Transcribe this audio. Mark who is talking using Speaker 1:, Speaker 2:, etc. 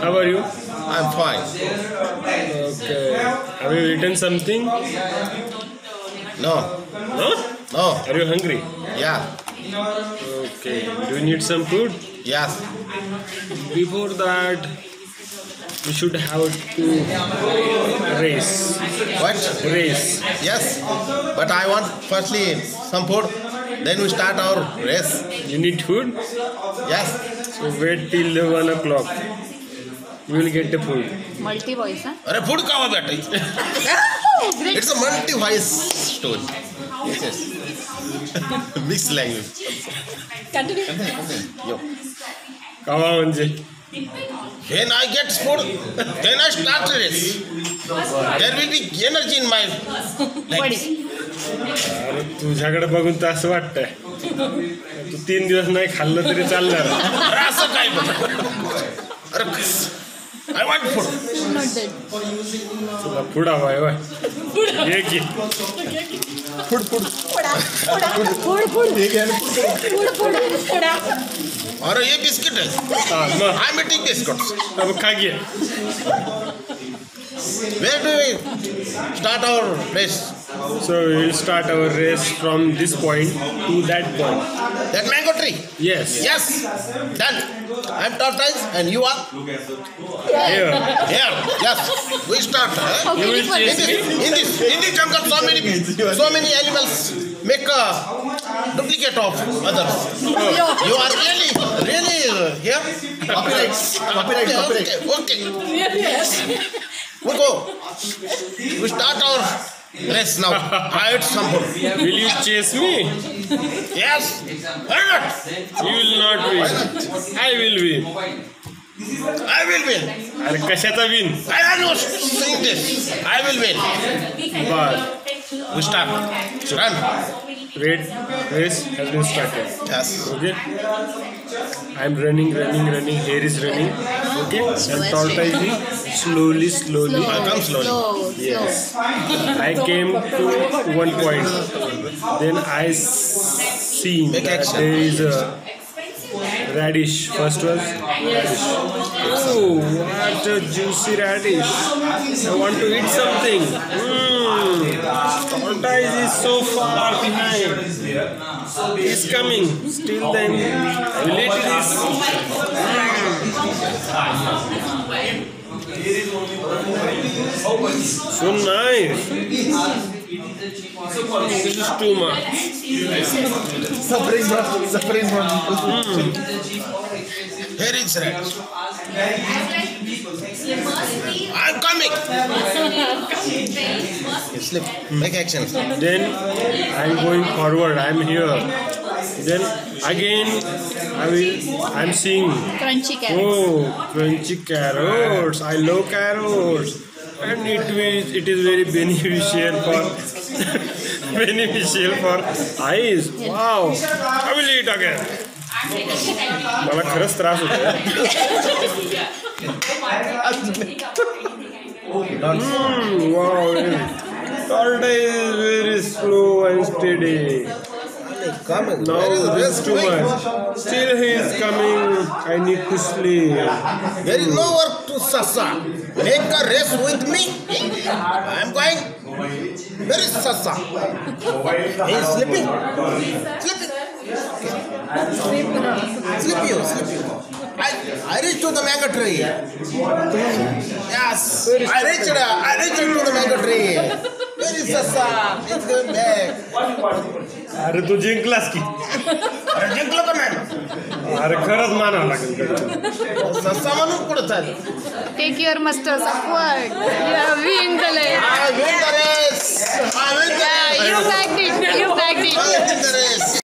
Speaker 1: How are you?
Speaker 2: I'm fine.
Speaker 1: Okay. Have you eaten something?
Speaker 2: No.
Speaker 1: No?
Speaker 2: No.
Speaker 1: Are you hungry?
Speaker 2: Yeah.
Speaker 1: Okay. Do you need some food?
Speaker 2: Yes.
Speaker 1: Before that, we should have to race.
Speaker 2: What?
Speaker 1: Race.
Speaker 2: Yes. But I want firstly some food. Then we start our race.
Speaker 1: You need food?
Speaker 2: Yes.
Speaker 1: So wait till 1 o'clock. You will get the food.
Speaker 3: Multi voice, huh?
Speaker 2: Are food kawa beta?
Speaker 3: Great.
Speaker 2: It's a multi-voice story. Yes. Mixed language.
Speaker 3: Continue.
Speaker 2: Yo.
Speaker 1: Kawa म्हणजे
Speaker 2: When I get food, then I start race. There will be energy in my legs.
Speaker 1: अरे तुझ्याकडे बघून तर असं वाटतंय तू 3 दिवस नाही खाल्लं तरी चालणार.
Speaker 2: अरे असं काय बघ. अरे I want food.
Speaker 3: Not dead.
Speaker 1: तुला फूड हवाय होय. ये की
Speaker 3: Food.
Speaker 2: अरे ये बिस्किट है.
Speaker 1: मग
Speaker 2: I'm eating biscuits.
Speaker 1: अब खा घे.
Speaker 2: Where do we start our race?
Speaker 1: So we will start our race from this point to that point.
Speaker 2: That mango tree.
Speaker 1: Yes.
Speaker 2: Yes. Done. I'm tortoise and you are
Speaker 1: Here.
Speaker 2: here. Yes. We start.
Speaker 1: You will chase me.
Speaker 2: In this jungle, so many animals make a duplicate of others. You are really here. Copyright. Okay.
Speaker 3: Yes.
Speaker 2: We go. We start our race now. I eat some food.
Speaker 1: Will you chase me?
Speaker 2: Yes. Why not?
Speaker 1: You will not win. I will win.
Speaker 2: I will win.
Speaker 1: अरे कशाचा win?
Speaker 2: I am not saying this. I will win.
Speaker 1: But
Speaker 2: We start. Run.
Speaker 1: race has been started.
Speaker 2: Yes.
Speaker 1: Okay. I'm running. Here is running. Okay. And tortoise is slowly.
Speaker 2: Come slowly.
Speaker 1: Yes. I came to one point. Then I seen
Speaker 2: Make
Speaker 1: that
Speaker 2: action.
Speaker 1: there is a radish. First was radish. Oh, what a juicy radish! I want to eat something. Tortoise is so far behind. He's coming. Still then, I will eat this. So nice. This is too much.
Speaker 4: Suffering from
Speaker 2: Here is red. I'm coming. Slip. Make action.
Speaker 1: Then I'm going forward. I'm here. Then again I'm seeing.
Speaker 3: Crunchy carrots.
Speaker 1: Oh, crunchy carrots. I love carrots. And it is very beneficial for eyes. Wow. I will eat again. मला खरंच त्रास होतो. Wow. Tortoise is very slow and steady.
Speaker 2: Coming.
Speaker 1: Now this is too much. Still he is coming. I need to sleep.
Speaker 2: There is no work to Sasa. Make a race with me. I'm going. Where is Sasa? He is sleeping. Sleep you. I reached to the mango tree. Yes. I reached to the mango tree. Where is Sasa? It's going back.
Speaker 1: अरे तू जिंकलास की.
Speaker 2: अरे जिंकलो का ma'am?
Speaker 1: अरे खरंच मानावं लागेल.
Speaker 2: ससा म्हणून पुढे चाल.
Speaker 3: Take your mustard upward. You have win the race.
Speaker 2: I win the race.
Speaker 3: Yeah, you backed it.
Speaker 2: I win the race.